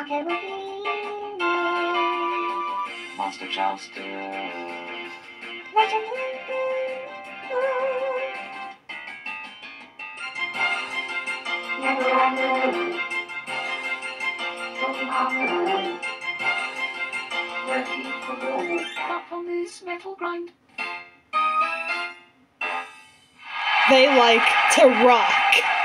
Monster Jouster. Up on this metal grind. They like to rock.